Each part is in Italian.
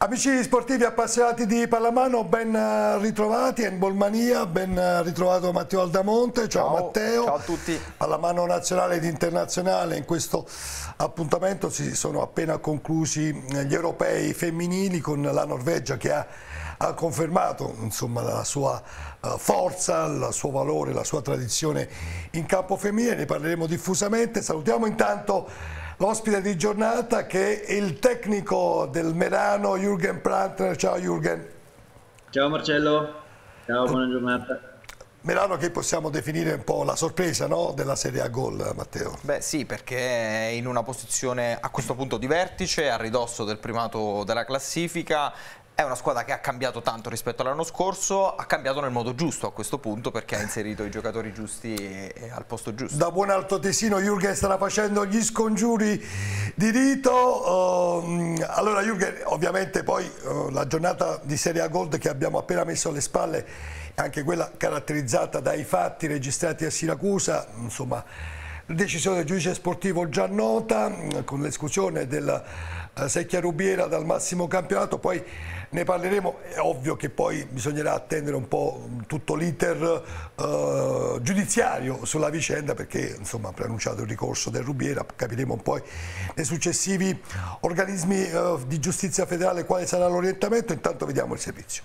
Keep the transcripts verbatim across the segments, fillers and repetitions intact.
Amici sportivi appassionati di pallamano, ben ritrovati, Handball Mania, ben ritrovato Matteo Aldamonte. Ciao, ciao Matteo. Ciao a tutti. Pallamano nazionale ed internazionale, in questo appuntamento si sono appena conclusi gli europei femminili con la Norvegia che ha, ha confermato insomma, la sua uh, forza, il suo valore, la sua tradizione in campo femminile. Ne parleremo diffusamente. Salutiamo intanto l'ospite di giornata che è il tecnico del Merano, Jürgen Prantner. Ciao Jürgen. Ciao Marcello, ciao, buona giornata. Merano che possiamo definire un po' la sorpresa, no? Della Serie A Gol, Matteo. Beh sì, perché è in una posizione a questo punto di vertice, a ridosso del primato della classifica. È una squadra che ha cambiato tanto rispetto all'anno scorso, ha cambiato nel modo giusto a questo punto perché ha inserito i giocatori giusti e, e al posto giusto. Da buon altoatesino Jürgen starà facendo gli scongiuri di rito. Uh, allora Jürgen, ovviamente poi uh, la giornata di Serie A Gold che abbiamo appena messo alle spalle è anche quella caratterizzata dai fatti registrati a Siracusa, insomma decisione del giudice sportivo già nota con l'esclusione del uh, Secchia Rubiera dal massimo campionato. Poi ne parleremo, è ovvio che poi bisognerà attendere un po' tutto l'iter uh, giudiziario sulla vicenda perché insomma ha preannunciato il ricorso del Rubiera, capiremo un po' nei successivi organismi uh, di giustizia federale quale sarà l'orientamento. Intanto vediamo il servizio.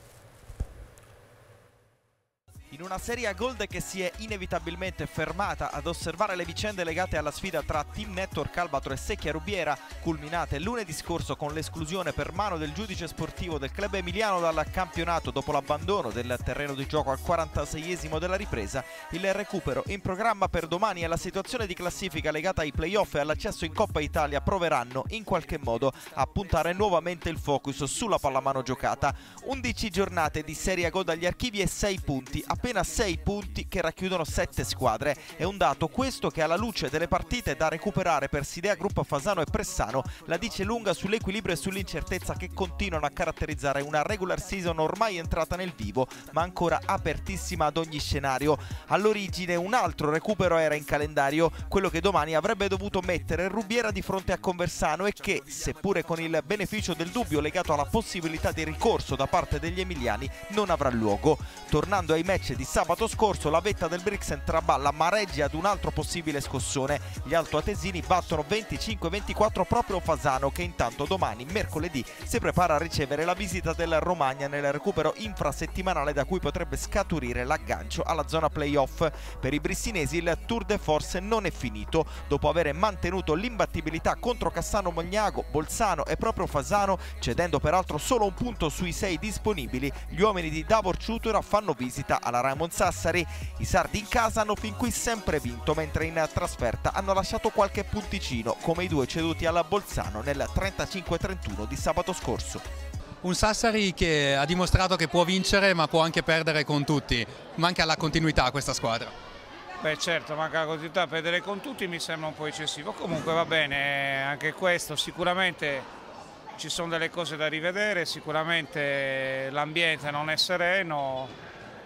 In una Serie A Gold che si è inevitabilmente fermata ad osservare le vicende legate alla sfida tra Team Network Albatro e Secchia Rubiera, culminate lunedì scorso con l'esclusione per mano del giudice sportivo del club emiliano dal campionato dopo l'abbandono del terreno di gioco al quarantaseiesimo della ripresa, il recupero in programma per domani e la situazione di classifica legata ai playoff e all'accesso in Coppa Italia proveranno in qualche modo a puntare nuovamente il focus sulla pallamano giocata. undici giornate di Serie A Gold agli archivi e sei punti, appena sei punti che racchiudono sette squadre. È un dato questo che alla luce delle partite da recuperare per Sidea Group Fasano e Pressano la dice lunga sull'equilibrio e sull'incertezza che continuano a caratterizzare una regular season ormai entrata nel vivo ma ancora apertissima ad ogni scenario. All'origine un altro recupero era in calendario, quello che domani avrebbe dovuto mettere Rubiera di fronte a Conversano e che, seppure con il beneficio del dubbio legato alla possibilità di ricorso da parte degli emiliani, non avrà luogo. Tornando ai match di sabato scorso, la vetta del Brixen traballa ma regge ad un altro possibile scossone. Gli altoatesini battono venticinque ventiquattro proprio Fasano che intanto domani, mercoledì, si prepara a ricevere la visita del Romagna nel recupero infrasettimanale da cui potrebbe scaturire l'aggancio alla zona playoff. Per i brissinesi il tour de force non è finito. Dopo aver mantenuto l'imbattibilità contro Cassano Mognago, Bolzano e proprio Fasano, cedendo peraltro solo un punto sui sei disponibili, gli uomini di Davor Ciutura fanno visita alla Raimond Sassari. I sardi in casa hanno fin qui sempre vinto, mentre in trasferta hanno lasciato qualche punticino, come i due ceduti alla Bolzano nel trentacinque trentuno di sabato scorso. Un Sassari che ha dimostrato che può vincere ma può anche perdere con tutti. Manca la continuità a questa squadra. Beh certo, manca la continuità, perdere con tutti mi sembra un po' eccessivo. Comunque va bene, anche questo sicuramente ci sono delle cose da rivedere, sicuramente l'ambiente non è sereno.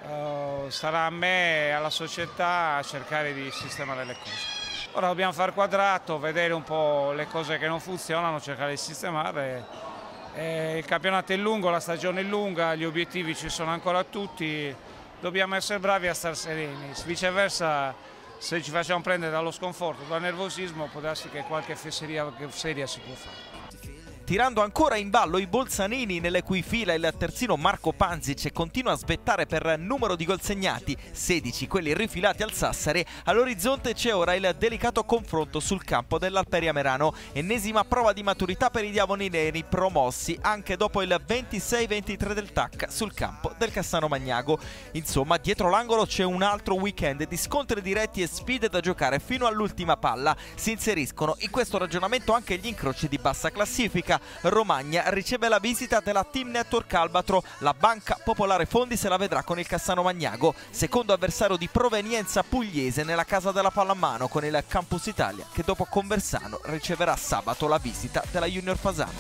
Uh, sarà a me e alla società a cercare di sistemare le cose. Ora dobbiamo far quadrato, vedere un po' le cose che non funzionano, cercare di sistemare. E il campionato è lungo, la stagione è lunga, gli obiettivi ci sono ancora tutti, dobbiamo essere bravi a star sereni. Viceversa, se ci facciamo prendere dallo sconforto, dal nervosismo, può darsi che qualche fesseria seria si può fare. Tirando ancora in ballo i bolzanini, nelle cui fila il terzino Marco Panzic continua a svettare per numero di gol segnati, sedici quelli rifilati al Sassari. All'orizzonte c'è ora il delicato confronto sul campo dell'Alperia Merano, ennesima prova di maturità per i diavoli neri promossi anche dopo il ventisei ventitré del T A C sul campo del Cassano Magnago. Insomma, dietro l'angolo c'è un altro weekend di scontri diretti e sfide da giocare fino all'ultima palla. Si inseriscono in questo ragionamento anche gli incroci di bassa classifica. Romagna riceve la visita della Team Network Albatro, la Banca Popolare Fondi se la vedrà con il Cassano Magnago, secondo avversario di provenienza pugliese nella casa della pallamano con il Campus Italia che dopo Conversano riceverà sabato la visita della Junior Fasano.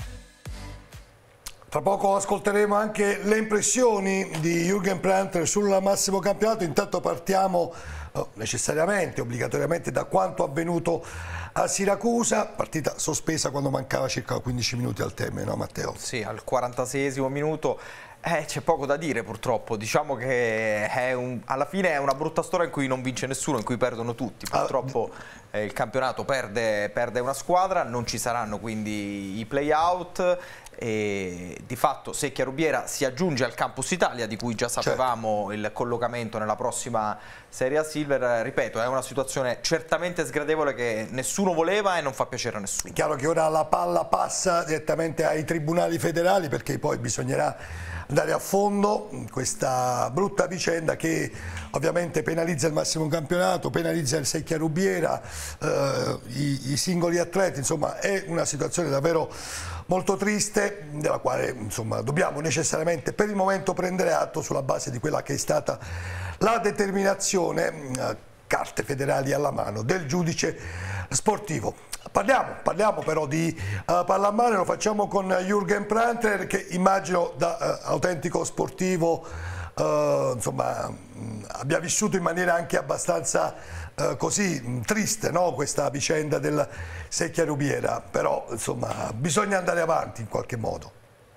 Tra poco ascolteremo anche le impressioni di Jürgen Prantner sul massimo campionato. Intanto partiamo oh, necessariamente, obbligatoriamente da quanto avvenuto a Siracusa, partita sospesa quando mancava circa quindici minuti al termine, no Matteo? Sì, al quarantaseiesimo minuto. Eh, c'è poco da dire purtroppo, diciamo che è un, alla fine è una brutta storia in cui non vince nessuno, in cui perdono tutti. Purtroppo eh, il campionato perde, perde una squadra, non ci saranno quindi i play-out e di fatto Secchia Rubiera si aggiunge al Campus Italia, di cui già sapevamo, certo, il collocamento nella prossima Serie A Silver. Ripeto, è una situazione certamente sgradevole che nessuno voleva e non fa piacere a nessuno. È chiaro che ora la palla passa direttamente ai tribunali federali, perché poi bisognerà andare a fondo in questa brutta vicenda che ovviamente penalizza il massimo campionato, penalizza il Secchia Rubiera, eh, i, i singoli atleti. Insomma, è una situazione davvero molto triste, della quale insomma dobbiamo necessariamente per il momento prendere atto sulla base di quella che è stata la determinazione, eh, carte federali alla mano, del giudice sportivo. Parliamo, parliamo però di uh, pallamano, lo facciamo con Jürgen Prantler, che immagino da uh, autentico sportivo uh, insomma, mh, abbia vissuto in maniera anche abbastanza uh, così mh, triste, no? Questa vicenda del Secchia Rubiera, però insomma bisogna andare avanti in qualche modo.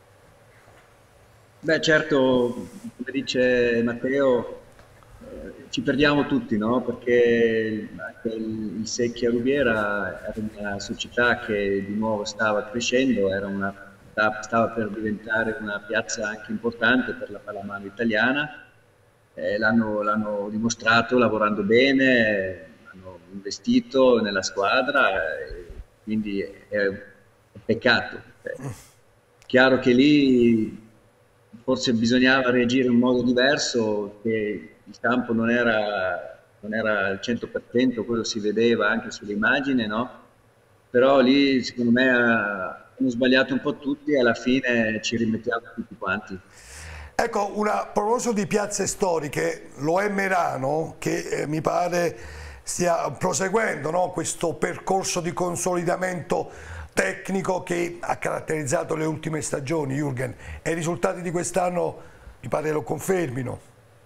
Beh, certo, come dice Matteo, ci perdiamo tutti, no? Perché anche il Secchia Rubiera era una società che di nuovo stava crescendo, era una, stava per diventare una piazza anche importante per la pallamano italiana. Eh, l'hanno dimostrato lavorando bene, hanno investito nella squadra, eh, quindi è un peccato. Eh, chiaro che lì forse bisognava reagire in modo diverso, che il campo non era, non era al cento per cento, quello si vedeva anche sull'immagine, no? Però lì secondo me hanno sbagliato un po' tutti e alla fine ci rimettiamo tutti quanti. Ecco, una, a proposito di piazze storiche, lo è Merano che eh, mi pare stia proseguendo, no? Questo percorso di consolidamento tecnico che ha caratterizzato le ultime stagioni, Jürgen, e i risultati di quest'anno mi pare lo confermino.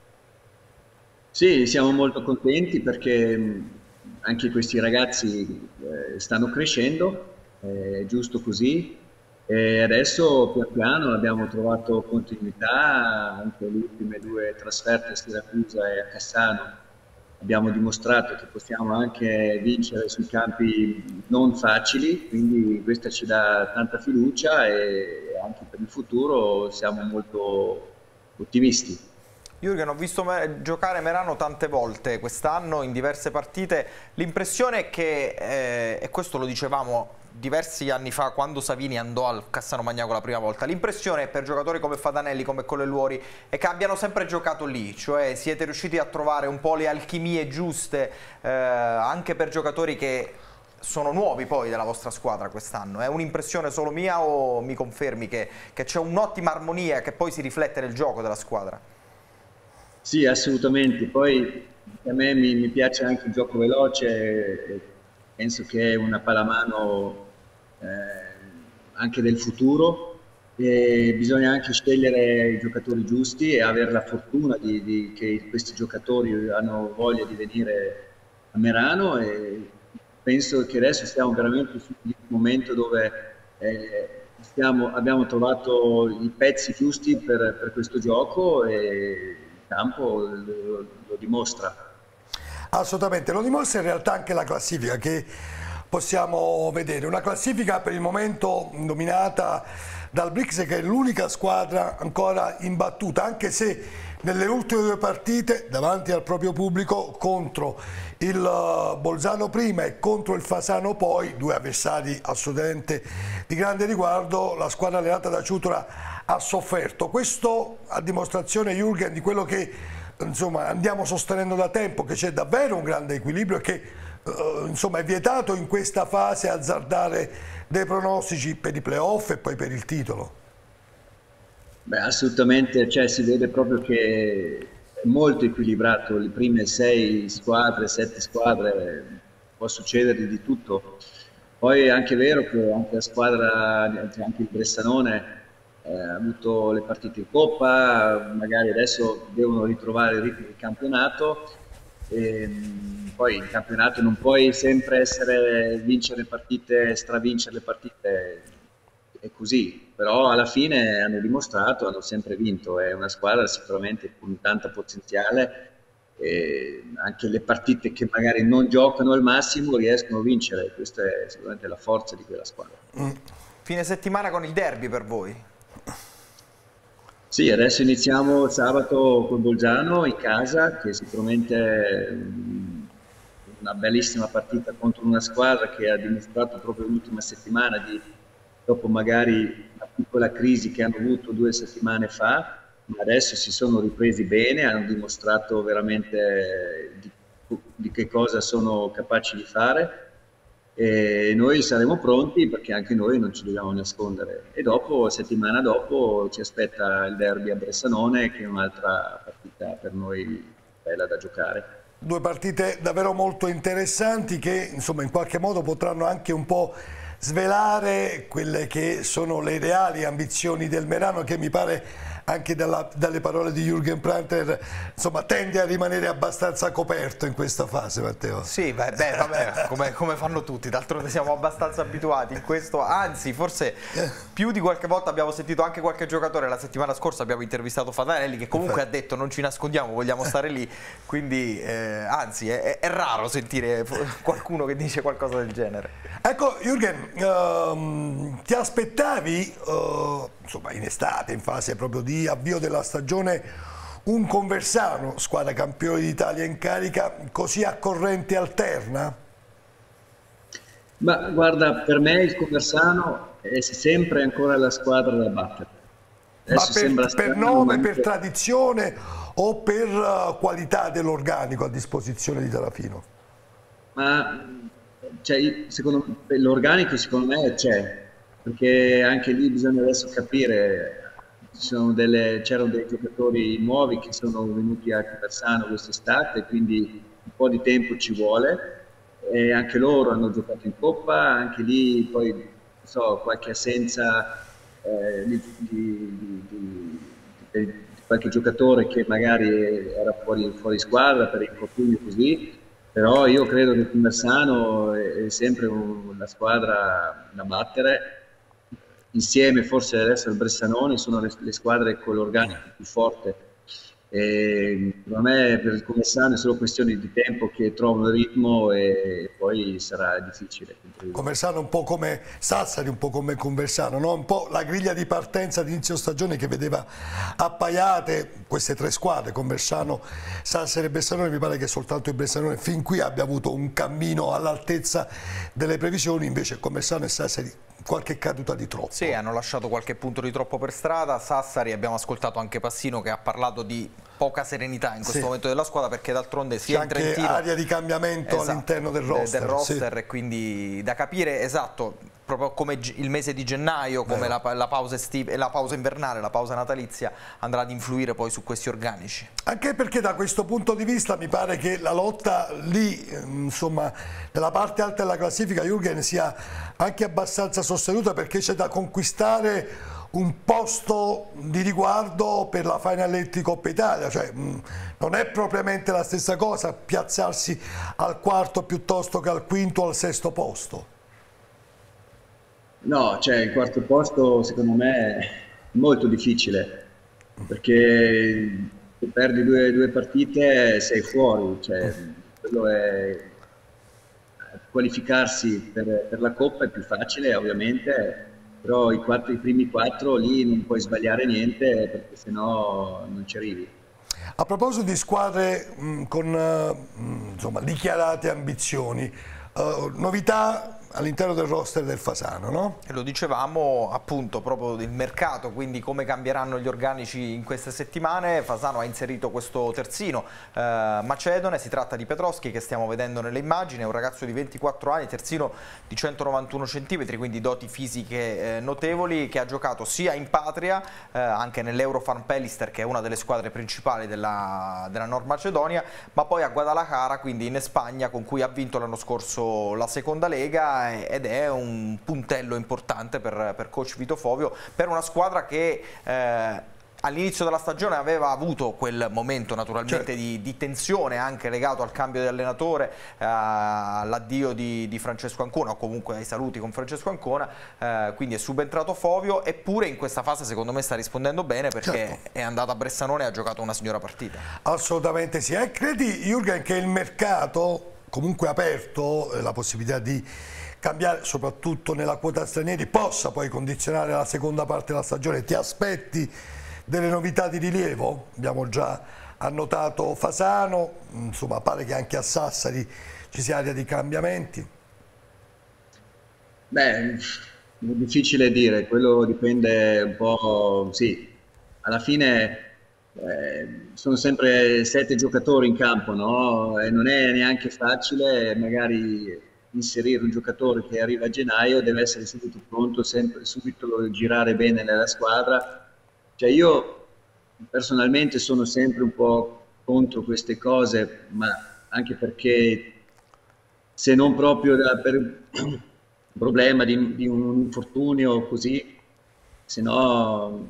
Sì, siamo molto contenti perché anche questi ragazzi eh, stanno crescendo, è giusto così, e adesso pian piano abbiamo trovato continuità, anche le ultime due trasferte a Siracusa e a Cassano abbiamo dimostrato che possiamo anche vincere sui campi non facili, quindi questa ci dà tanta fiducia e anche per il futuro siamo molto ottimisti. Jürgen, ho visto giocare Merano tante volte quest'anno in diverse partite, l'impressione è che, eh, e questo lo dicevamo diversi anni fa quando Savini andò al Cassano Magnaco la prima volta, l'impressione per giocatori come Fatanelli, come Colleluori, è che abbiano sempre giocato lì, cioè siete riusciti a trovare un po' le alchimie giuste eh, anche per giocatori che sono nuovi poi della vostra squadra quest'anno. È un'impressione solo mia o mi confermi che, che c'è un'ottima armonia che poi si riflette nel gioco della squadra? Sì, assolutamente. Poi a me mi, mi piace anche il gioco veloce, penso che è una pallamano eh, anche del futuro, e bisogna anche scegliere i giocatori giusti e avere la fortuna di, di, che questi giocatori hanno voglia di venire a Merano, e penso che adesso stiamo veramente su un momento dove eh, stiamo, abbiamo trovato i pezzi giusti per, per questo gioco e campo lo, lo dimostra. Assolutamente, lo dimostra in realtà anche la classifica che possiamo vedere, una classifica per il momento dominata dal Brix, che è l'unica squadra ancora imbattuta, anche se nelle ultime due partite davanti al proprio pubblico, contro il Bolzano prima e contro il Fasano poi, due avversari assolutamente di grande riguardo, la squadra allenata da Ciutola ha sofferto. Questo a dimostrazione, Jürgen, di quello che insomma andiamo sostenendo da tempo, che c'è davvero un grande equilibrio e che eh, insomma è vietato in questa fase azzardare dei pronostici per i playoff e poi per il titolo. Beh, assolutamente, cioè si vede proprio che è molto equilibrato, le prime sei squadre, sette squadre, può succedere di tutto. Poi è anche vero che anche la squadra, anche il Bressanone Eh, ha avuto le partite in Coppa, magari adesso devono ritrovare il ritmo del campionato, E, poi in campionato non puoi sempre essere vincere partite, stravincere le partite, è così, però alla fine hanno dimostrato, hanno sempre vinto, è una squadra sicuramente con tanta potenziale, e anche le partite che magari non giocano al massimo riescono a vincere, questa è sicuramente la forza di quella squadra. Mm. Fine settimana con il derby per voi? Sì, adesso iniziamo sabato con Bolzano in casa, che sicuramente è una bellissima partita contro una squadra che ha dimostrato proprio l'ultima settimana, di, dopo magari una piccola crisi che hanno avuto due settimane fa, ma adesso si sono ripresi bene, hanno dimostrato veramente di, di che cosa sono capaci di fare. E noi saremo pronti perché anche noi non ci dobbiamo nascondere, e dopo, settimana dopo, ci aspetta il derby a Bressanone, che è un'altra partita per noi bella da giocare. Due partite davvero molto interessanti che insomma in qualche modo potranno anche un po' svelare quelle che sono le reali ambizioni del Merano, che mi pare anche dalla, dalle parole di Jürgen Prantler insomma tende a rimanere abbastanza coperto in questa fase, Matteo. Sì, beh, beh vabbè, come, come fanno tutti, d'altronde siamo abbastanza abituati in questo, anzi forse più di qualche volta abbiamo sentito anche qualche giocatore. La settimana scorsa abbiamo intervistato Fatanelli, che comunque ha detto non ci nascondiamo, vogliamo stare lì, quindi eh, anzi è, è raro sentire qualcuno che dice qualcosa del genere. Ecco Jürgen, ehm, ti aspettavi eh, insomma in estate, in fase proprio di avvio della stagione, un Conversano, squadra campione d'Italia in carica, così a corrente alterna? Ma guarda, per me il Conversano è sempre ancora la squadra da battere. Ma per, per nome, per tradizione o per uh, qualità dell'organico a disposizione di Tarafino? Ma cioè, secondo me, l'organico secondo me c'è, perché anche lì bisogna adesso capire. C'erano dei giocatori nuovi che sono venuti a Conversano quest'estate, quindi un po' di tempo ci vuole, e anche loro hanno giocato in Coppa, anche lì poi non so, qualche assenza eh, di, di, di, di, di qualche giocatore che magari era fuori, fuori squadra per infortunio così, però io credo che Conversano è, è sempre una squadra da battere. Insieme forse adesso al Bressanone sono le, le squadre con l'organico più forte. E per me per il Conversano è solo questione di tempo che trovano il ritmo e poi sarà difficile. Conversano un po' come Sassari, un po' come Conversano, no? Un po' la griglia di partenza di inizio stagione che vedeva appaiate queste tre squadre, Conversano, Sassari e Bressanone. Mi pare che soltanto il Bressanone fin qui abbia avuto un cammino all'altezza delle previsioni, invece Conversano e Sassari qualche caduta di troppo. Sì, hanno lasciato qualche punto di troppo per strada. Sassari, abbiamo ascoltato anche Passino che ha parlato di poca serenità in questo sì. momento della squadra, perché d'altronde sia in Trentino c'è anche aria di cambiamento esatto, all'interno del roster, del roster sì. E quindi da capire esatto proprio come il mese di gennaio, come la, la pausa estiva, la pausa invernale, la pausa natalizia andrà ad influire poi su questi organici. Anche perché da questo punto di vista mi pare che la lotta lì, insomma, nella parte alta della classifica, Jürgen, sia anche abbastanza sostenuta, perché c'è da conquistare un posto di riguardo per la Final Eight di Coppa Italia, cioè mh, non è propriamente la stessa cosa piazzarsi al quarto piuttosto che al quinto o al sesto posto. No, cioè il quarto posto secondo me è molto difficile, perché se perdi due, due partite sei fuori, cioè quello è qualificarsi per, per la Coppa è più facile ovviamente, però i, quattro, i primi quattro lì non puoi sbagliare niente perché sennò non ci arrivi. A proposito di squadre mh, con mh, insomma, dichiarate ambizioni, uh, novità all'interno del roster del Fasano, no? E lo dicevamo appunto proprio del mercato, quindi come cambieranno gli organici in queste settimane. Fasano ha inserito questo terzino eh, macedone, si tratta di Petroschi, che stiamo vedendo nelle immagini, è un ragazzo di ventiquattro anni, terzino di centonovantuno centimetri, quindi doti fisiche eh, notevoli, che ha giocato sia in patria, eh, anche nell'Eurofarm Pelister, che è una delle squadre principali della, della Nord Macedonia, ma poi a Guadalajara, quindi in Spagna, con cui ha vinto l'anno scorso la seconda lega, ed è un puntello importante per, per coach Vito Fovio, per una squadra che eh, all'inizio della stagione aveva avuto quel momento naturalmente certo. di, di tensione anche legato al cambio di allenatore, eh, all'addio di, di Francesco Ancona o comunque ai saluti con Francesco Ancona, eh, quindi è subentrato Fovio, eppure in questa fase secondo me sta rispondendo bene perché certo. è andato a Bressanone e ha giocato una signora partita. Assolutamente sì. E credi, Jürgen, che il mercato comunque aperto, la possibilità di cambiare soprattutto nella quota stranieri, possa poi condizionare la seconda parte della stagione? Ti aspetti delle novità di rilievo? Abbiamo già annotato Fasano, insomma pare che anche a Sassari ci sia area di cambiamenti. Beh, è difficile dire, quello dipende un po', sì, alla fine eh, sono sempre sette giocatori in campo, no? E non è neanche facile magari inserire un giocatore che arriva a gennaio, deve essere subito pronto, sempre, subito girare bene nella squadra. Cioè io personalmente sono sempre un po' contro queste cose, ma anche perché se non proprio da, per un problema di, di un infortunio così, se no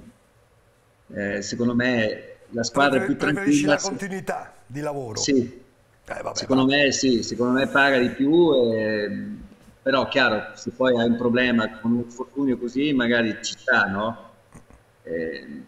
eh, secondo me la squadra è più tranquilla. Preferisci la continuità di lavoro? Sì. Eh, vabbè, secondo vabbè. me sì, secondo me paga di più, e, però chiaro, se poi hai un problema con un infortunio così magari ci sta, no? Eh,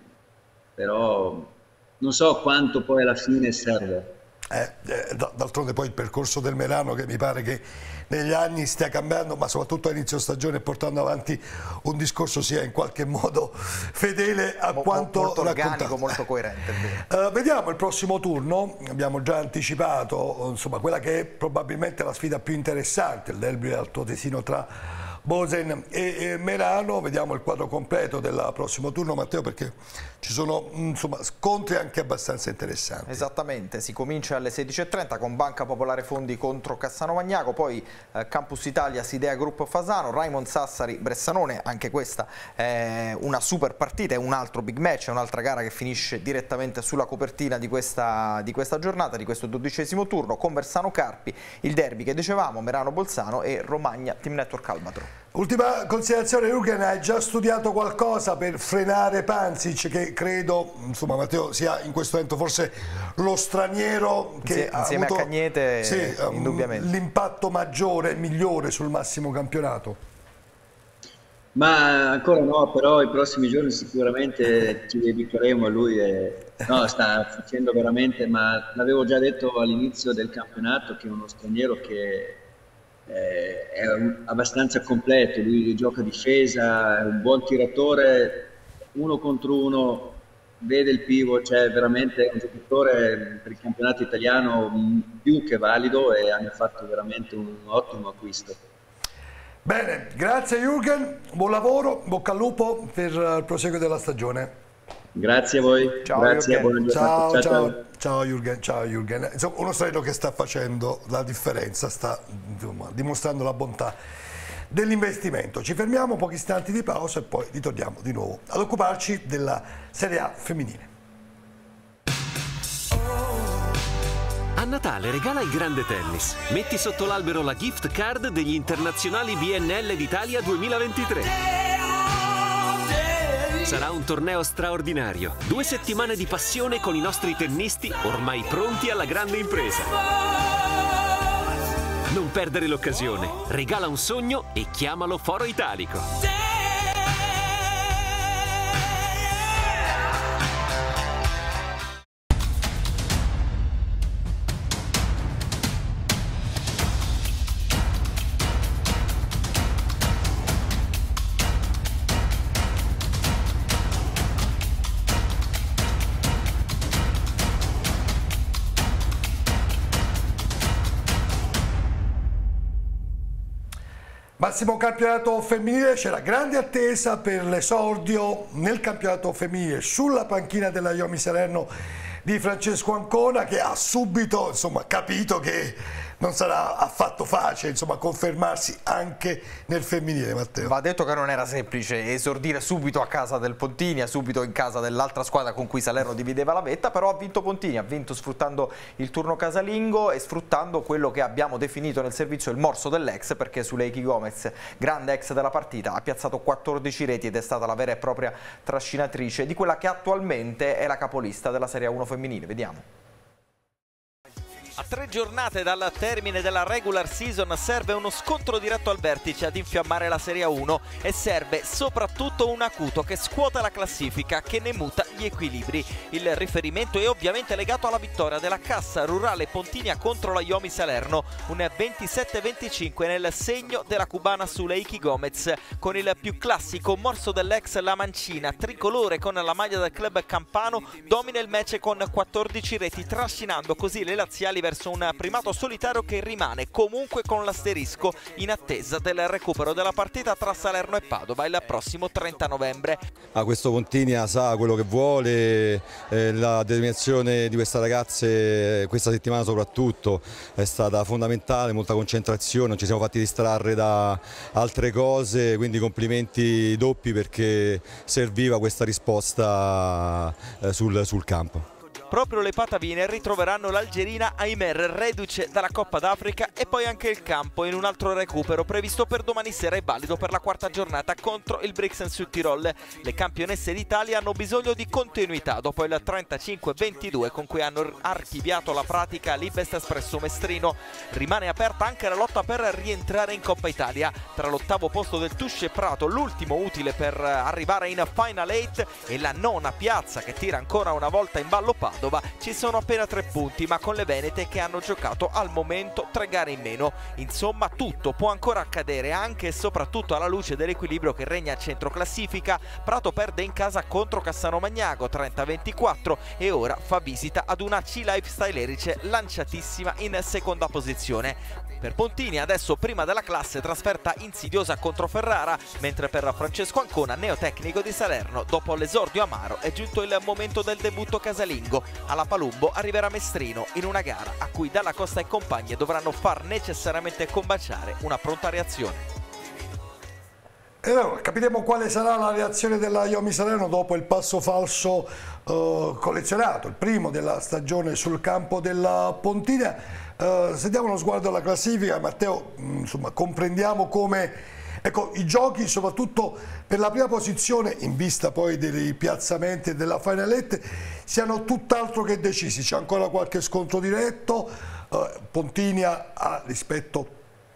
però non so quanto poi alla fine serve. Eh, eh, d'altronde poi il percorso del Merano, che mi pare che negli anni stia cambiando, ma soprattutto a inizio stagione portando avanti un discorso sia in qualche modo fedele a Mo, quanto molto raccontato. Organico, molto coerente. uh, vediamo il prossimo turno, abbiamo già anticipato insomma quella che è probabilmente la sfida più interessante, il derby altoatesino tra Bosen e Merano. Vediamo il quadro completo del prossimo turno, Matteo, perché ci sono insomma scontri anche abbastanza interessanti. Esattamente, si comincia alle sedici e trenta con Banca Popolare Fondi contro Cassano Magnaco, poi eh, Campus Italia Sidea Gruppo Fasano, Raimond Sassari Bressanone. Anche questa è una super partita, è un altro big match, è un'altra gara che finisce direttamente sulla copertina di questa, di questa giornata, di questo dodicesimo turno, con Bersano Carpi, il derby che dicevamo, Merano Bolzano e Romagna Team Network Albatro. Ultima considerazione, Jürgen, hai già studiato qualcosa per frenare Panzic, che credo, insomma Matteo, sia in questo momento forse lo straniero che sì, ha insieme avuto, a Cagnete, sì, indubbiamente l'impatto maggiore, migliore sul massimo campionato? Ma ancora no, però i prossimi giorni sicuramente ci dedicheremo a lui e no, sta facendo veramente, ma l'avevo già detto all'inizio del campionato, che è uno straniero che Eh, è un, abbastanza completo, lui gioca difesa, è un buon tiratore, uno contro uno, vede il pivot, cioè veramente un giocatore per il campionato italiano più che valido, e hanno fatto veramente un ottimo acquisto. Bene, grazie Jürgen, buon lavoro, bocca al lupo per il proseguo della stagione. Grazie a voi. Ciao, grazie, ciao, ciao, ciao, ciao Jürgen, ciao Jürgen. Insomma, uno straniero che sta facendo la differenza, sta insomma, dimostrando la bontà dell'investimento. Ci fermiamo, pochi istanti di pausa e poi ritorniamo di nuovo ad occuparci della Serie A femminile. A Natale regala il grande tennis. Metti sotto l'albero la gift card degli internazionali B N L d'Italia duemilaventitré. Sarà un torneo straordinario, due settimane di passione con i nostri tennisti ormai pronti alla grande impresa. Non perdere l'occasione, regala un sogno e chiamalo Foro Italico. Massimo campionato femminile, c'era grande attesa per l'esordio nel campionato femminile sulla panchina della Iomi Salerno di Francesco Ancona, che ha subito insomma, capito che non sarà affatto facile, insomma, confermarsi anche nel femminile, Matteo. Va detto che non era semplice esordire subito a casa del Pontinia, subito in casa dell'altra squadra con cui Salerno divideva la vetta, però ha vinto Pontinia, ha vinto sfruttando il turno casalingo e sfruttando quello che abbiamo definito nel servizio il morso dell'ex, perché Suleiki Gomez, grande ex della partita, ha piazzato quattordici reti ed è stata la vera e propria trascinatrice di quella che attualmente è la capolista della Serie uno femminile. Vediamo. A tre giornate dal termine della regular season serve uno scontro diretto al vertice ad infiammare la Serie uno e serve soprattutto un acuto che scuota la classifica, che ne muta gli equilibri. Il riferimento è ovviamente legato alla vittoria della Cassa Rurale Pontinia contro la Iomi Salerno, un ventisette a venticinque nel segno della cubana Suleiki Gomez, con il più classico morso dell'ex La Mancina, tricolore con la maglia del club campano, domina il match con quattordici reti, trascinando così le laziali verso un primato solitario che rimane comunque con l'asterisco in attesa del recupero della partita tra Salerno e Padova il prossimo trenta novembre. A questo Pontinia sa quello che vuole, eh, la determinazione di questa ragazza questa settimana soprattutto è stata fondamentale, molta concentrazione, non ci siamo fatti distrarre da altre cose, quindi complimenti doppi perché serviva questa risposta eh, sul, sul campo. Proprio le patavine ritroveranno l'algerina Aimer, reduce dalla Coppa d'Africa, e poi anche il campo in un altro recupero previsto per domani sera e valido per la quarta giornata contro il Brixen Südtirol. Le campionesse d'Italia hanno bisogno di continuità dopo il trentacinque ventidue con cui hanno archiviato la pratica l'Ibest Espresso Mestrino. Rimane aperta anche la lotta per rientrare in Coppa Italia. Tra l'ottavo posto del Tusce Prato, l'ultimo utile per arrivare in Final otto, e la nona Piazza che tira ancora una volta in ballo Padova, ci sono appena tre punti, ma con le venete che hanno giocato al momento tre gare in meno. Insomma, tutto può ancora accadere, anche e soprattutto alla luce dell'equilibrio che regna a centro classifica. Prato perde in casa contro Cassano Magnago trenta a ventiquattro e ora fa visita ad una C Lifestyle Erice lanciatissima in seconda posizione. Per Pontinia adesso prima della classe, trasferta insidiosa contro Ferrara, mentre per Francesco Ancona, neotecnico di Salerno, dopo l'esordio amaro è giunto il momento del debutto casalingo. Alla Palumbo arriverà Mestrino in una gara a cui Dalla Costa e compagni dovranno far necessariamente combaciare una pronta reazione. E allora, capiremo quale sarà la reazione della Iomi Salerno dopo il passo falso eh, collezionato, il primo della stagione sul campo della Pontinia. Eh, se diamo uno sguardo alla classifica, Matteo, mh, insomma, comprendiamo come ecco, i giochi, soprattutto per la prima posizione, in vista poi dei piazzamenti e della Final otto, siano tutt'altro che decisi. C'è ancora qualche scontro diretto, eh, Pontinia ha rispetto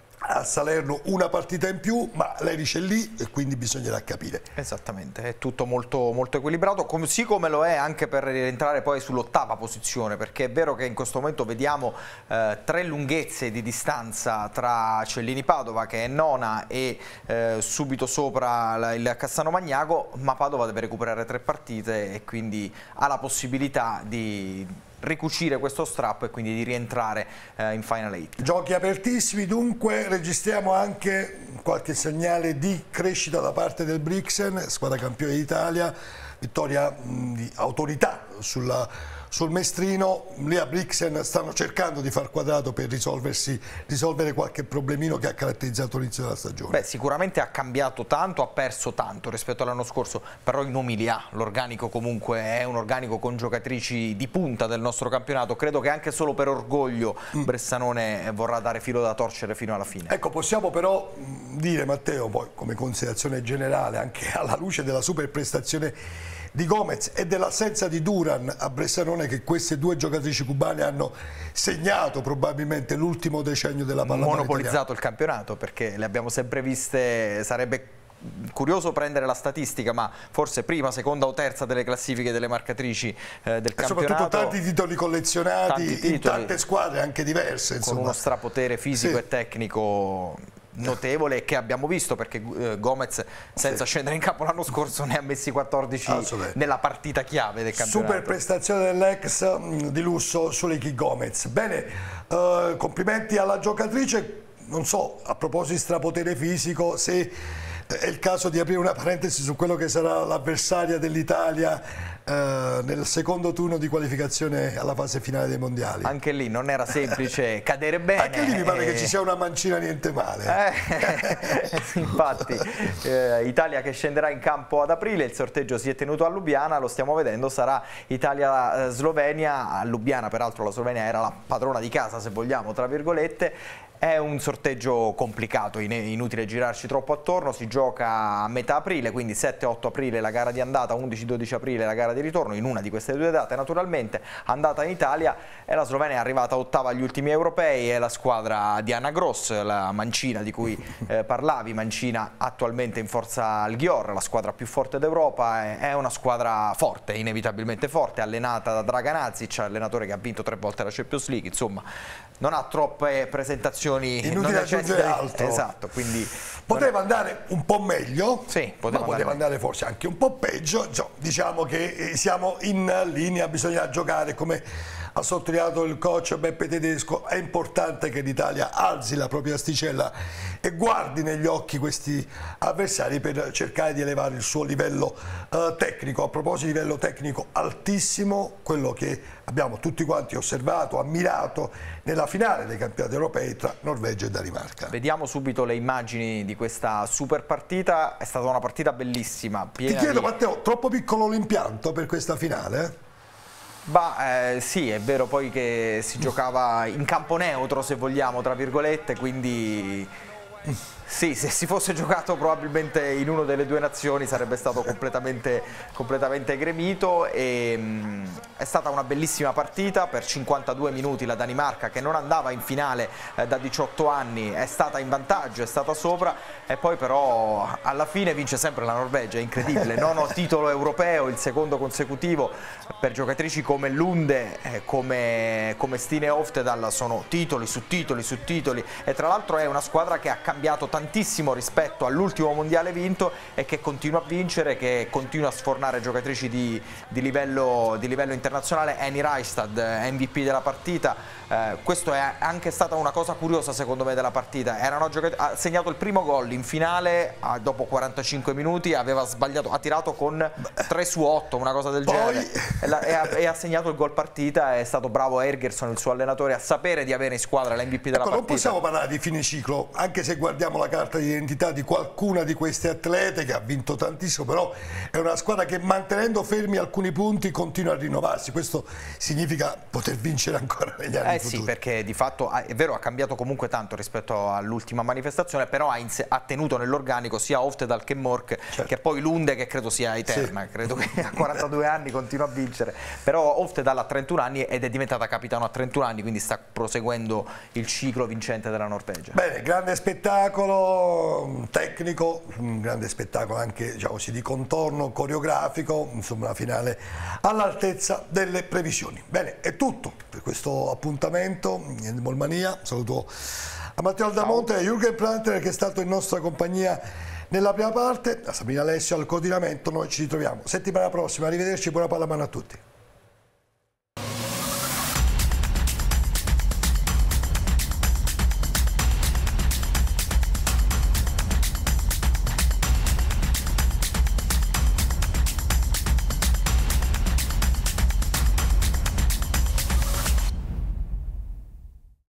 a Salerno una partita in più, ma l'Erice è lì e quindi bisognerà capire. Esattamente, è tutto molto, molto equilibrato, così come lo è anche per rientrare poi sull'ottava posizione, perché è vero che in questo momento vediamo eh, tre lunghezze di distanza tra Cellini Padova, che è nona, e eh, subito sopra la, il Cassano Magnago, ma Padova deve recuperare tre partite e quindi ha la possibilità di ricucire questo strappo e quindi di rientrare eh, in Final otto. Giochi apertissimi, dunque registriamo anche qualche segnale di crescita da parte del Brixen, squadra campione d'Italia, vittoria mh, di autorità sulla, sul Mestrino. Lì a Brixen stanno cercando di far quadrato per risolversi, risolvere qualche problemino che ha caratterizzato l'inizio della stagione. Beh, sicuramente ha cambiato tanto, ha perso tanto rispetto all'anno scorso, però i nomi li ha. L'organico comunque è un organico con giocatrici di punta del nostro campionato. Credo che anche solo per orgoglio mm. Bressanone vorrà dare filo da torcere fino alla fine. Ecco, possiamo però dire, Matteo, poi come considerazione generale, anche alla luce della super prestazione di Gomez e dell'assenza di Duran a Bressanone, che queste due giocatrici cubane hanno segnato probabilmente l'ultimo decennio della pallamano monopolizzato italiana. Il campionato, perché le abbiamo sempre viste. Sarebbe curioso prendere la statistica, ma forse prima, seconda o terza delle classifiche delle marcatrici eh, del e campionato. Soprattutto tanti titoli collezionati tanti titoli, in tante squadre anche diverse, con insomma. Uno strapotere fisico sì. e tecnico notevole, che abbiamo visto, perché eh, Gomez, senza sì. scendere in campo l'anno scorso, ne ha messi quattordici nella partita chiave del campionato. Super prestazione dell'ex di lusso Suleiki Gomez. Bene, eh, complimenti alla giocatrice. Non so, a proposito di strapotere fisico, se è il caso di aprire una parentesi su quello che sarà l'avversaria dell'Italia eh, nel secondo turno di qualificazione alla fase finale dei mondiali. Anche lì non era semplice cadere bene. Anche lì mi pare e... che ci sia una mancina niente male. Eh, infatti, eh, Italia che scenderà in campo ad aprile, il sorteggio si è tenuto a Lubiana, lo stiamo vedendo, sarà Italia-Slovenia, a Lubiana peraltro la Slovenia era la padrona di casa, se vogliamo, tra virgolette. È un sorteggio complicato, inutile girarci troppo attorno, si gioca a metà aprile, quindi sette otto aprile la gara di andata, undici dodici aprile la gara di ritorno, in una di queste due date naturalmente, andata in Italia, e la Slovenia è arrivata ottava agli ultimi europei, è la squadra di Anna Gross, la mancina di cui eh, parlavi, mancina attualmente in forza al Ghior, la squadra più forte d'Europa, è una squadra forte, inevitabilmente forte, allenata da Dragan Azic, allenatore che ha vinto tre volte la Champions League, insomma non ha troppe presentazioni, inutile aggiungere altro. Esatto, quindi poteva andare un po' meglio, sì, poteva, ma poteva andare, andare forse anche un po' peggio. Diciamo che siamo in linea, bisogna giocare, come ha sottolineato il coach Beppe Tedesco, è importante che l'Italia alzi la propria asticella e guardi negli occhi questi avversari per cercare di elevare il suo livello eh, tecnico. A proposito di livello tecnico altissimo, quello che abbiamo tutti quanti osservato, ammirato nella finale dei campionati europei tra Norvegia e Danimarca. Vediamo subito le immagini di questa super partita, è stata una partita bellissima. Ti chiedo di... Matteo, troppo piccolo l'impianto per questa finale? Bah, eh, sì, è vero poi che si giocava in campo neutro, se vogliamo, tra virgolette, quindi sì, se si fosse giocato probabilmente in una delle due nazioni sarebbe stato completamente, completamente gremito. E, mh, è stata una bellissima partita, per cinquantadue minuti la Danimarca, che non andava in finale eh, da diciotto anni, è stata in vantaggio, è stata sopra, e poi però alla fine vince sempre la Norvegia, è incredibile, nono titolo europeo, il secondo consecutivo per giocatrici come Lunde, eh, come, come Stine Oftedal, sono titoli su titoli su titoli, e tra l'altro è una squadra che ha cambiato tantissimo rispetto all'ultimo mondiale vinto e che continua a vincere, che continua a sfornare giocatrici di, di, livello, di livello internazionale. Annie Reistad, M V P della partita, eh, questo è anche stata una cosa curiosa secondo me della partita. Era una ha segnato il primo gol in finale ah, dopo quarantacinque minuti, aveva sbagliato, ha tirato con tre su otto, una cosa del Poi... genere, e, la, e, ha, e ha segnato il gol partita. È stato bravo Ergersson, il suo allenatore, a sapere di avere in squadra l'M V P della ecco, partita. Non possiamo parlare di fine ciclo, anche se guardiamo la carta di identità di qualcuna di queste atlete che ha vinto tantissimo, però è una squadra che, mantenendo fermi alcuni punti, continua a rinnovarsi. Questo significa poter vincere ancora negli anni eh futuri. Sì, perché di fatto è vero, ha cambiato comunque tanto rispetto all'ultima manifestazione, però ha, ha tenuto nell'organico sia Oftedal che Mork, certo, che poi Lunde, che credo sia eterna, sì, credo che a quarantadue anni continua a vincere, però Oftedal ha trentuno anni ed è diventata capitano a trentuno anni, quindi sta proseguendo il ciclo vincente della Norvegia. Bene, grande spettacolo tecnico, un grande spettacolo anche, diciamo così, di contorno coreografico, insomma una finale all'altezza delle previsioni. Bene, è tutto per questo appuntamento in Molmania. Saluto a Matteo Aldamonte e a Jürgen Planter, che è stato in nostra compagnia nella prima parte, a Sabrina Alessio al coordinamento. Noi ci ritroviamo settimana prossima, arrivederci, buona pallamano a tutti.